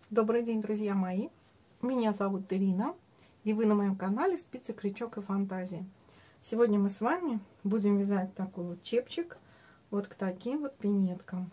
Добрый день, друзья мои! Меня зовут Ирина, и вы на моем канале «Спицы, крючок и фантазии». Сегодня мы с вами будем вязать такой вот чепчик вот к таким вот пинеткам.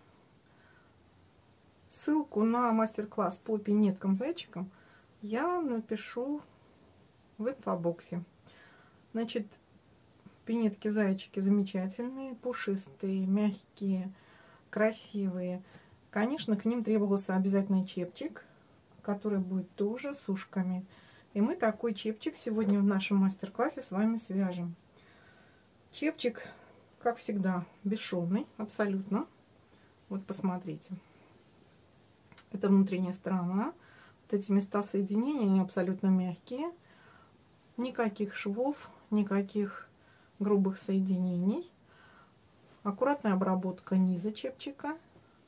Ссылку на мастер-класс по пинеткам-зайчикам я напишу в инфобоксе. Значит, пинетки-зайчики замечательные, пушистые, мягкие, красивые. Конечно, к ним требовался обязательно чепчик, который будет тоже с ушками. И мы такой чепчик сегодня в нашем мастер-классе с вами свяжем. Чепчик, как всегда, бесшовный, абсолютно. Вот посмотрите. Это внутренняя сторона. Вот эти места соединения, они абсолютно мягкие. Никаких швов, никаких грубых соединений. Аккуратная обработка низа чепчика.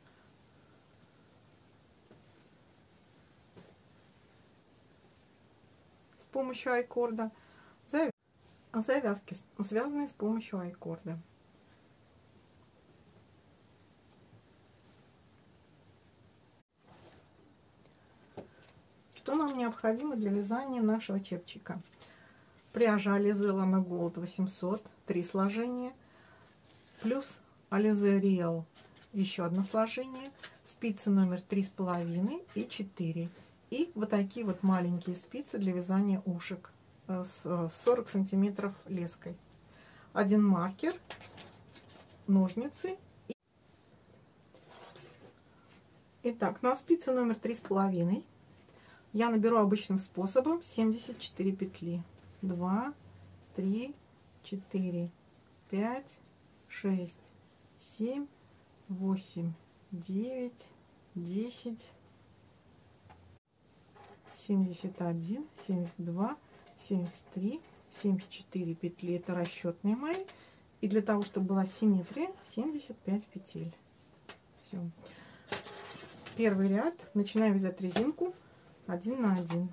С помощью айкорда. Завязки, связанные с помощью айкорда. Что нам необходимо для вязания нашего чепчика? Пряжа Alize Lana Gold 800, 3 сложения, плюс Alize Real еще одно сложение, спицы номер 3,5 и 4. И вот такие вот маленькие спицы для вязания ушек с 40 сантиметров леской. Один маркер, ножницы. Итак, на спице номер 3,5 я наберу обычным способом 74 петли. 2, 3, 4, 5, 6, 7, 8, 9, 10, 71, 72, 73, 74 петли. Это расчетные мои. И для того, чтобы была симметрия, 75 петель. Все. Первый ряд. Начинаем вязать резинку 1 на 1.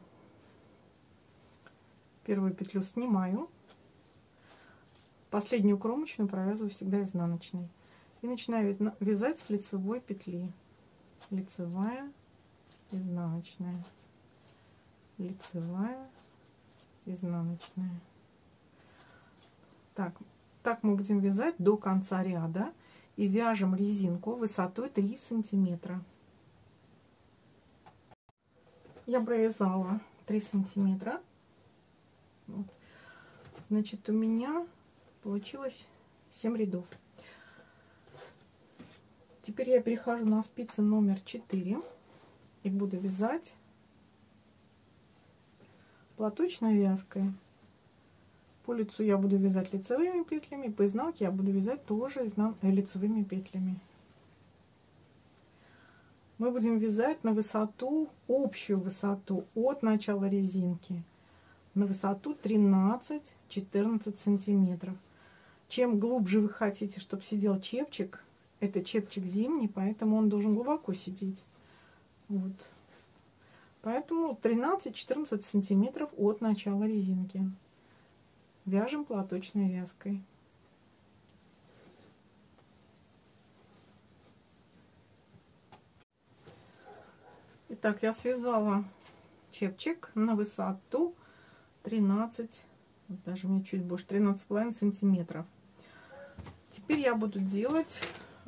Первую петлю снимаю. Последнюю кромочную провязываю всегда изнаночной. И начинаю вязать с лицевой петли. Лицевая, изнаночная. Лицевая, изнаночная. Так мы будем вязать до конца ряда. И вяжем резинку высотой 3 сантиметра. Я провязала 3 сантиметра. Вот. Значит, у меня получилось 7 рядов. Теперь я перехожу на спицы номер 4 и буду вязать платочной вязкой. По лицу я буду вязать лицевыми петлями, по изнанке я буду вязать тоже лицевыми петлями. Мы будем вязать на высоту, общую высоту от начала резинки, на высоту 13-14 сантиметров. Чем глубже вы хотите, чтобы сидел чепчик, это чепчик зимний, поэтому он должен глубоко сидеть. Вот. Поэтому 13-14 сантиметров от начала резинки. Вяжем платочной вязкой. Итак, я связала чепчик на высоту 13, даже мне чуть больше, 13,5 сантиметров. Теперь я буду делать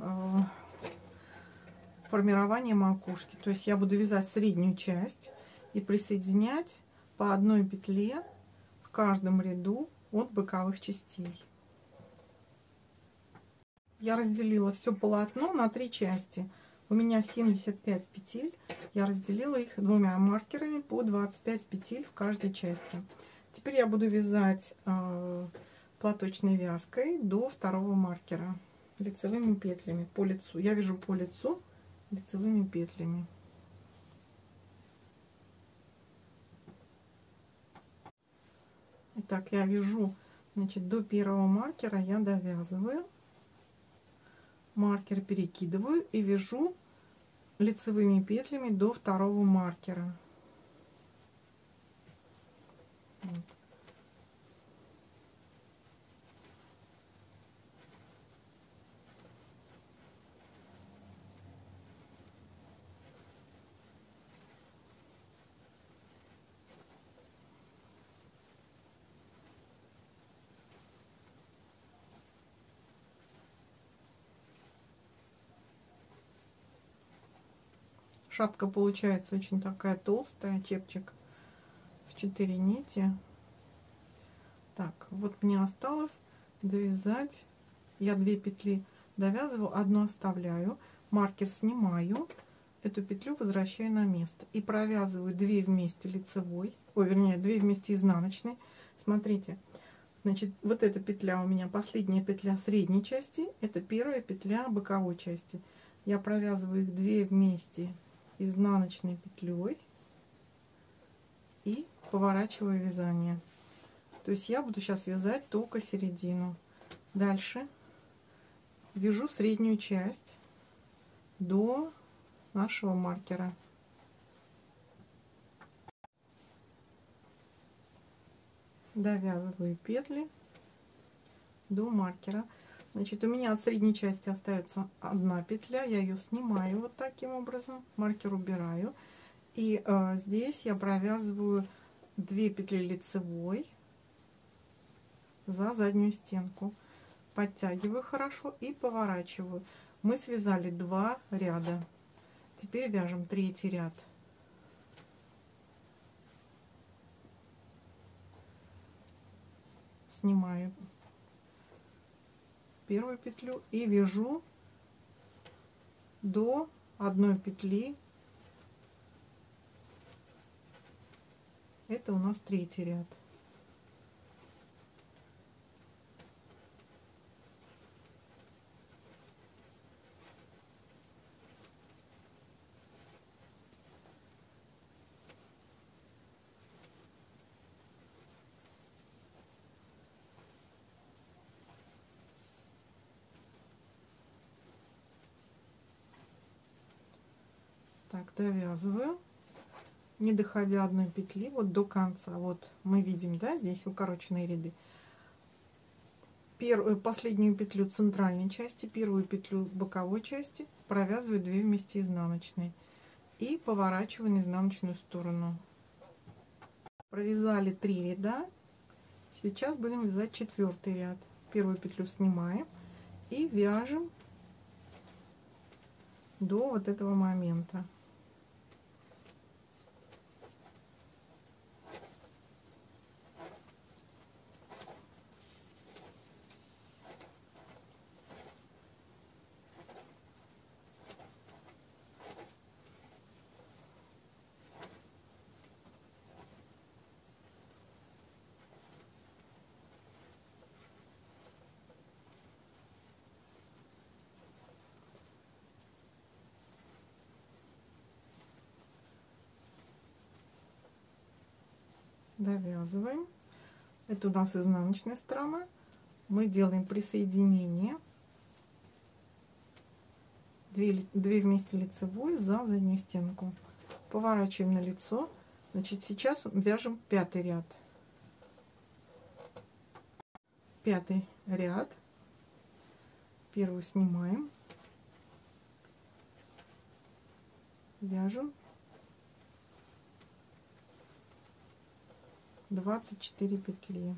формирование макушки. То есть я буду вязать среднюю часть и присоединять по одной петле в каждом ряду от боковых частей. Я разделила все полотно на 3 части. У меня 75 петель. Я разделила их двумя маркерами по 25 петель в каждой части. Теперь я буду вязать платочной вязкой до второго маркера лицевыми петлями по лицу. Я вяжу по лицу лицевыми петлями. Итак, я вяжу, значит, до первого маркера я довязываю, маркер перекидываю и вяжу лицевыми петлями до второго маркера. Вот. Шапка получается очень такая толстая, чепчик в 4 нити. Так, вот мне осталось довязать. Я 2 петли довязываю, одну оставляю, маркер снимаю, эту петлю возвращаю на место и провязываю 2 вместе лицевой, вернее 2 вместе изнаночной. Смотрите, значит, вот эта петля у меня последняя петля средней части, это первая петля боковой части. Я провязываю их 2 вместе изнаночной петлей и поворачиваю вязание. То есть я буду сейчас вязать только середину. Дальше вяжу среднюю часть до нашего маркера. Довязываю петли до маркера. Значит, у меня от средней части остается 1 петля, я ее снимаю вот таким образом, маркер убираю, и здесь я провязываю 2 петли лицевой за заднюю стенку, подтягиваю хорошо и поворачиваю. Мы связали 2 ряда, теперь вяжем 3-й ряд. Снимаю первую петлю и вяжу до 1 петли. Это у нас 3-й ряд. Так, довязываю, не доходя 1 петли, вот до конца. Вот мы видим, да, здесь укороченные ряды. Последнюю петлю центральной части, первую петлю боковой части провязываю 2 вместе изнаночной и поворачиваю на изнаночную сторону. Провязали 3 ряда, сейчас будем вязать 4-й ряд. Первую петлю снимаем и вяжем до вот этого момента. Довязываем. Это у нас изнаночная сторона. Мы делаем присоединение 2 вместе лицевой за заднюю стенку, поворачиваем на лицо. Значит, сейчас вяжем 5-й ряд. 5-й ряд, первую снимаем, вяжем 24 петли.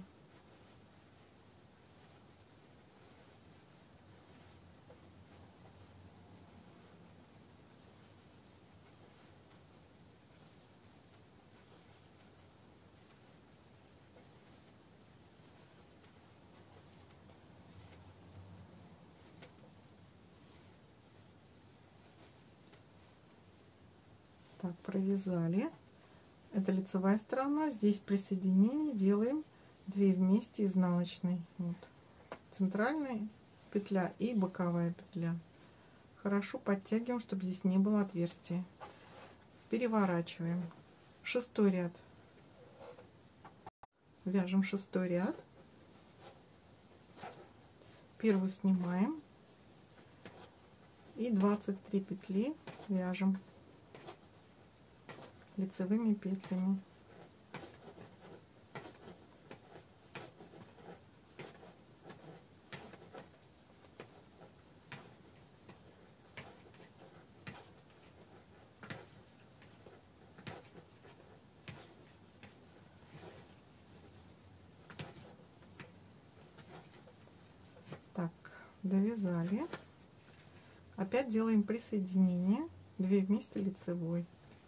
Так, провязали. Это лицевая сторона. Здесь присоединение делаем 2 вместе изнаночной. Вот. Центральная петля и боковая петля. Хорошо подтягиваем, чтобы здесь не было отверстия. Переворачиваем. 6-й ряд. Вяжем 6-й ряд. Первую снимаем. И 23 петли вяжем лицевыми петлями. Так, довязали. Опять делаем присоединение 2 вместе лицевой.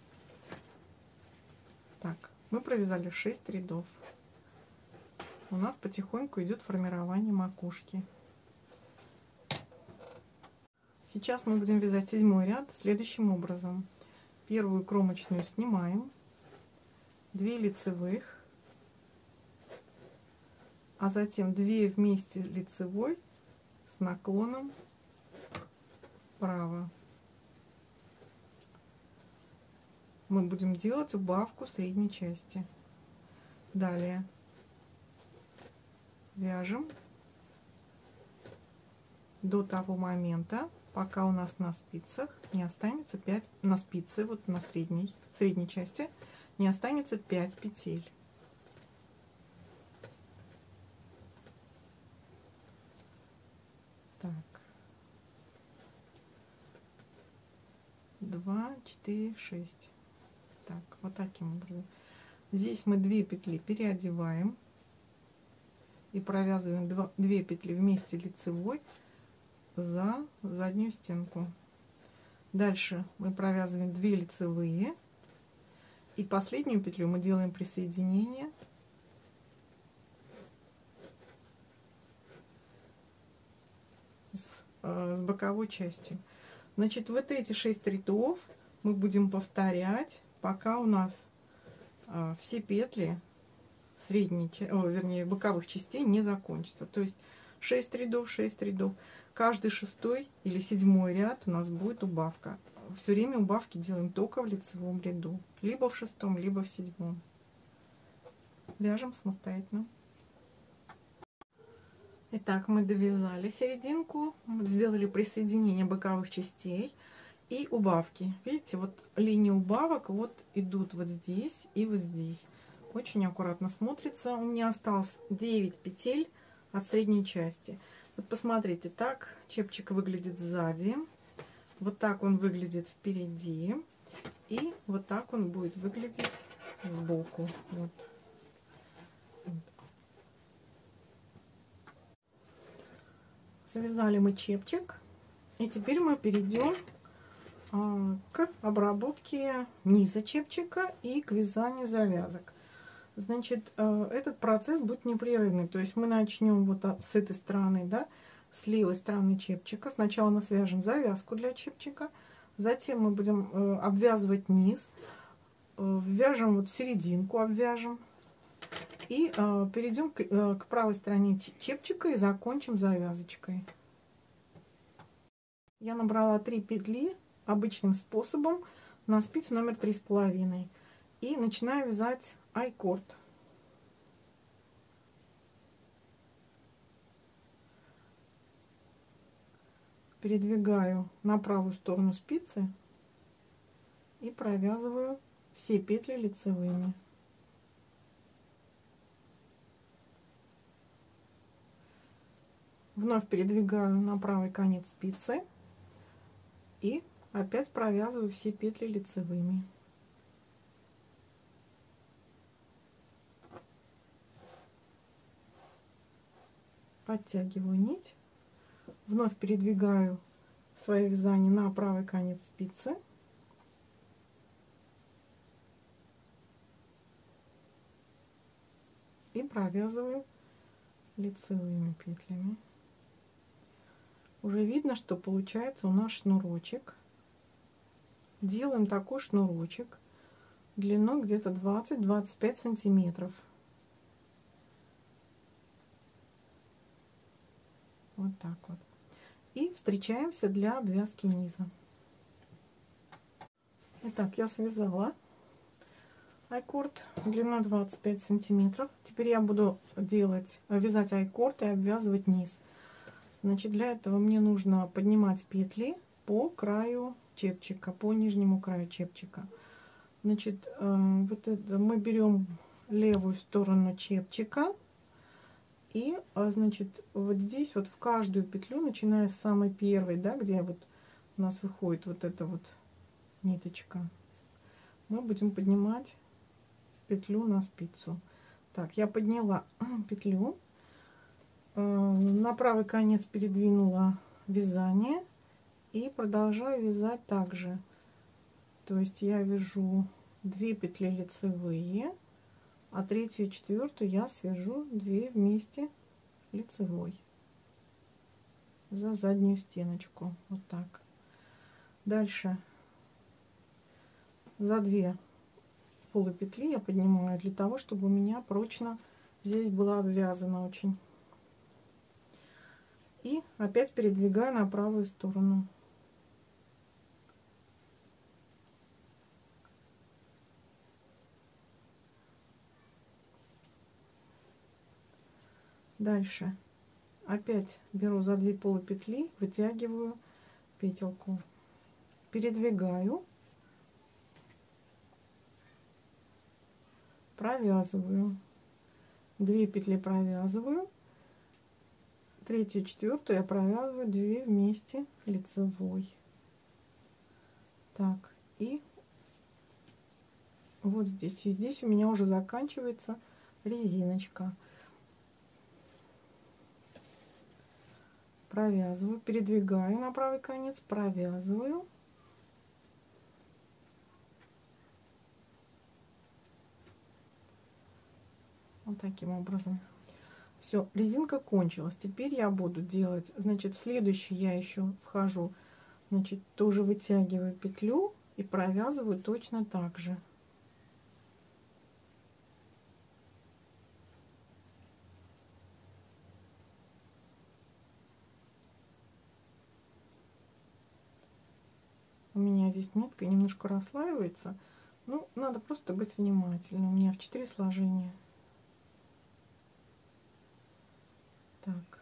Так, мы провязали 6 рядов. У нас потихоньку идет формирование макушки. Сейчас мы будем вязать 7 ряд следующим образом. Первую кромочную снимаем, 2 лицевых, а затем 2 вместе лицевой с наклоном вправо. Мы будем делать убавку средней части. Далее вяжем до того момента, пока у нас на спицах не останется 5, на спице, вот на средней части, не останется 5 петель. Так. 2, 4, 6. Так, вот таким образом. Здесь мы 2 петли переодеваем и провязываем 2 петли вместе лицевой за заднюю стенку. Дальше мы провязываем 2 лицевые, и последнюю петлю мы делаем присоединение с боковой частью. Значит, вот эти 6 рядов мы будем повторять, пока у нас все петли средней, вернее, боковых частей не закончатся. То есть 6 рядов, 6 рядов. Каждый 6-й или 7-й ряд у нас будет убавка. Все время убавки делаем только в лицевом ряду. Либо в 6-м, либо в 7-м. Вяжем самостоятельно. Итак, мы довязали серединку, сделали присоединение боковых частей и убавки. Видите, вот линии убавок вот идут вот здесь и вот здесь. Очень аккуратно смотрится. У меня осталось 9 петель от средней части. Вот посмотрите, так чепчик выглядит сзади, вот так он выглядит впереди, и вот так он будет выглядеть сбоку. Вот. Связали мы чепчик, и теперь мы перейдем к обработке низа чепчика и к вязанию завязок. Значит, этот процесс будет непрерывный, то есть мы начнем вот с этой стороны, да, с левой стороны чепчика. Сначала мы свяжем завязку для чепчика, затем мы будем обвязывать низ, вяжем вот серединку, обвяжем и перейдем к правой стороне чепчика и закончим завязочкой. Я набрала 3 петли обычным способом на спицу номер 3,5 и начинаю вязать айкорд. Передвигаю на правую сторону спицы и провязываю все петли лицевыми. Вновь передвигаю на правый конец спицы и опять провязываю все петли лицевыми. Подтягиваю нить, вновь передвигаю свое вязание на правый конец спицы и провязываю лицевыми петлями. Уже видно, что получается у нас шнурочек. Делаем такой шнурочек длиной где-то 20-25 сантиметров. Вот так вот. И встречаемся для обвязки низа. Итак, я связала айкорд длиной 25 сантиметров. Теперь я буду вязать айкорд и обвязывать низ. Значит, для этого мне нужно поднимать петли по краю чепчика, по нижнему краю чепчика. Значит, вот это мы берем левую сторону чепчика. И, значит, вот здесь вот в каждую петлю, начиная с самой первой, да, где вот у нас выходит вот эта вот ниточка, мы будем поднимать петлю на спицу. Так, я подняла петлю, на правый конец передвинула вязание и продолжаю вязать также То есть я вяжу 2 петли лицевые, а третью и четвертую я свяжу 2 вместе лицевой за заднюю стеночку. Вот так. Дальше за 2 полупетли я поднимаю для того, чтобы у меня прочно здесь была обвязана очень. И опять передвигаю на правую сторону. Дальше опять беру за 2 полупетли, вытягиваю петелку, передвигаю, провязываю, 2 петли провязываю, третью, четвертую я провязываю 2 вместе лицевой. Так, и вот здесь, и здесь у меня уже заканчивается резиночка. Провязываю, передвигаю на правый конец, провязываю, вот таким образом. Все, резинка кончилась. Теперь я буду делать, значит, в следующий я еще вхожу, значит, тоже вытягиваю петлю и провязываю точно так же. У меня здесь нитка немножко расслаивается. Ну, надо просто быть внимательным. У меня в 4 сложения. Так.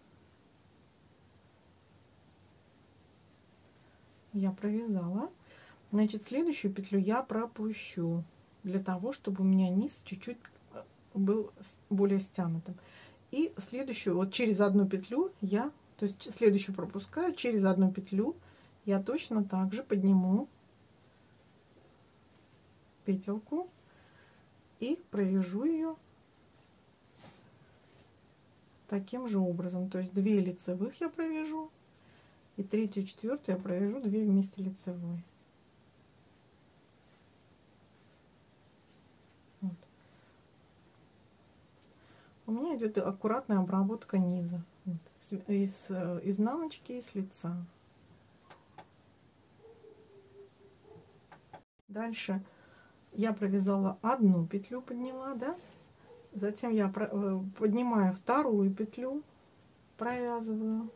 Я провязала. Значит, следующую петлю я пропущу. Для того, чтобы у меня низ чуть-чуть был более стянутым. И следующую, вот через одну петлю я, то есть следующую пропускаю, через одну петлю я точно так же подниму петелку и провяжу ее таким же образом. То есть 2 лицевых я провяжу, и третью, четвертую я провяжу 2 вместе лицевой. Вот. У меня идет аккуратная обработка низа, вот, из изнаночки и с лица. Дальше я провязала одну петлю, подняла, да, затем я поднимаю вторую петлю, провязываю,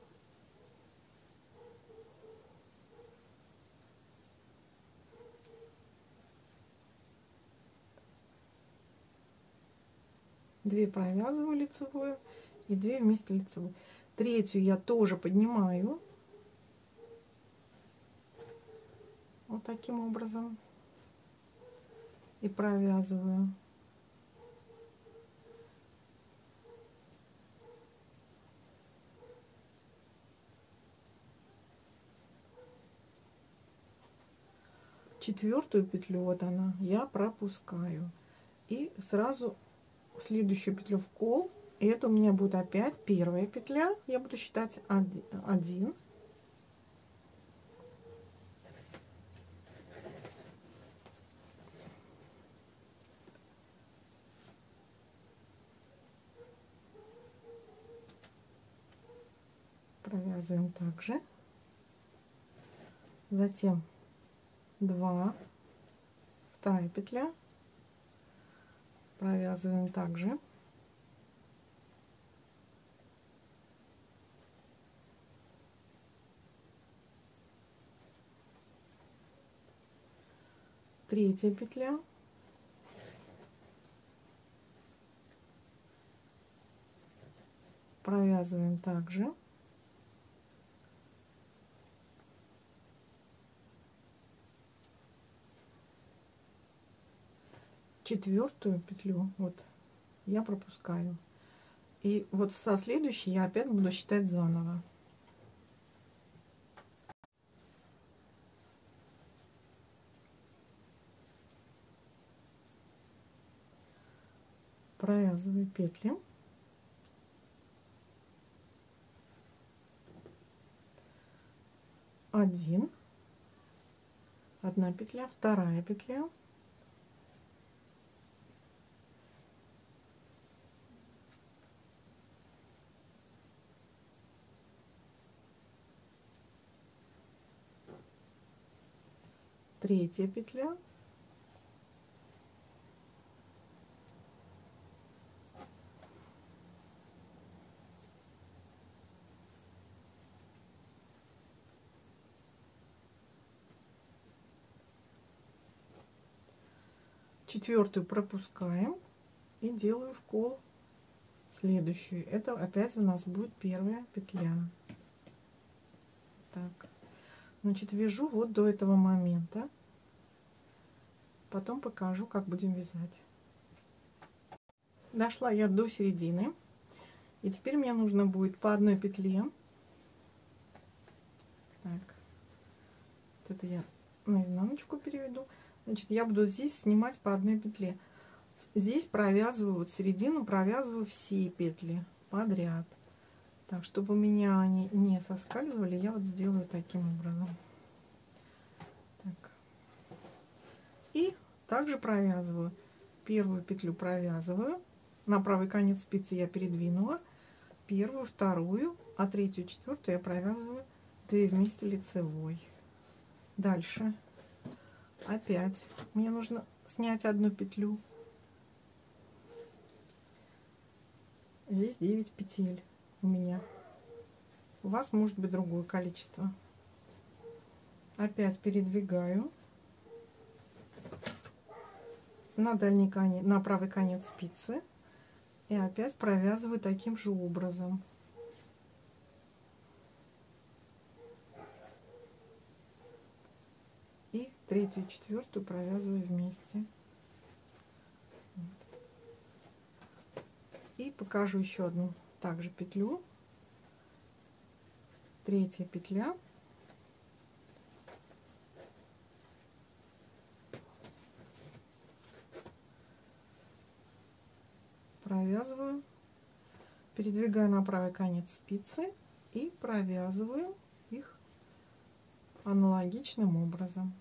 две провязываю лицевую и 2 вместе лицевой. Третью я тоже поднимаю вот таким образом и провязываю. Четвертую петлю, вот она, я пропускаю и сразу в следующую петлю в кол. И это у меня будет опять первая петля, я буду считать 1, провязываем также, затем 2, вторая петля, провязываем также, третья петля, провязываем также, четвертую петлю вот я пропускаю, и вот со следующей я опять буду считать заново. Провязываю петли, один, 1 петля, 2 петля, третья петля, четвертую пропускаем и делаю вкол следующую. Это опять у нас будет 1 петля. Так, значит, вяжу вот до этого момента, потом покажу, как будем вязать. Дошла я до середины, и теперь мне нужно будет по 1 петле. Так, вот это я на изнаночку переведу. Значит, я буду здесь снимать по 1 петле. Здесь провязываю, вот середину провязываю все петли подряд. Так, чтобы у меня они не соскальзывали, я вот сделаю таким образом. Так. И также провязываю. Первую петлю провязываю. На правый конец спицы я передвинула. Первую, вторую, а третью, четвертую я провязываю 2 вместе лицевой. Дальше. Опять мне нужно снять 1 петлю. Здесь 9 петель у меня. У вас может быть другое количество. Опять передвигаю на дальний конец, на правый конец спицы, и опять провязываю таким же образом. И третью, четвертую провязываю вместе. И покажу еще одну также петлю. Третья петля. Провязываю, передвигаю на правый конец спицы и провязываю их аналогичным образом.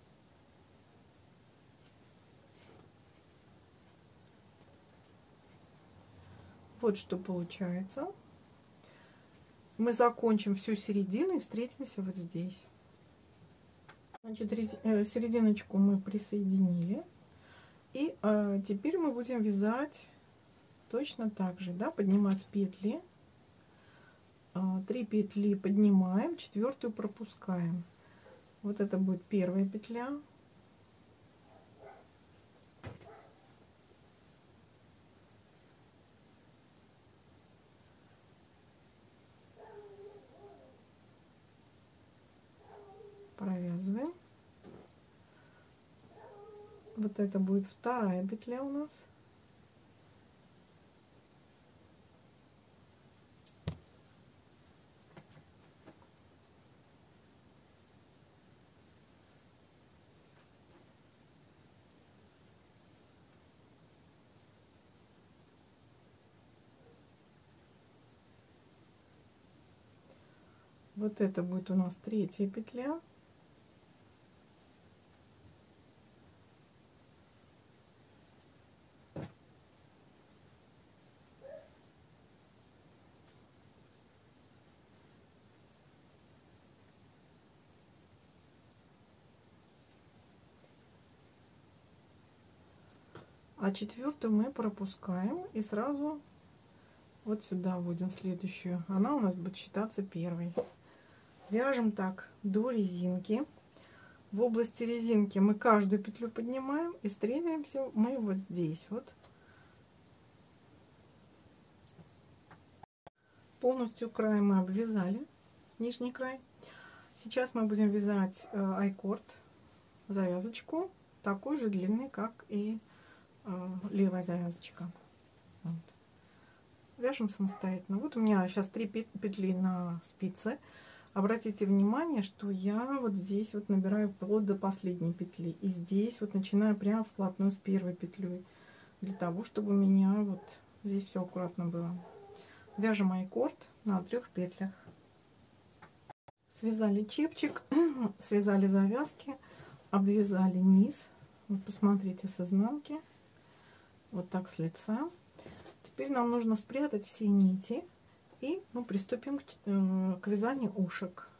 Вот что получается. Мы закончим всю середину и встретимся вот здесь. Значит, серединочку мы присоединили. И теперь мы будем вязать точно так же, да, поднимать петли. 3 петли поднимаем, 4-ю пропускаем. Вот это будет 1 петля. Провязываем. Вот это будет 2 петля у нас. Вот это будет у нас 3-я петля. А 4-ю мы пропускаем и сразу вот сюда вводим следующую. Она у нас будет считаться 1-й. Вяжем так до резинки. В области резинки мы каждую петлю поднимаем и встретимся мы вот здесь вот. Полностью край мы обвязали, нижний край. Сейчас мы будем вязать айкорд, завязочку такой же длины, как и левая завязочка. Вот. Вяжем самостоятельно. Вот у меня сейчас 3 петли на спице. Обратите внимание, что я вот здесь вот набираю вплоть до последней петли. И здесь вот начинаю прямо вплотную с 1-й петлей. Для того, чтобы у меня вот здесь все аккуратно было. Вяжем айкорд на 3 петлях. Связали чепчик, связали завязки. обвязали низ. Вот посмотрите с изнанки. Вот так с лица. Теперь нам нужно спрятать все нити. И приступим к вязанию ушек.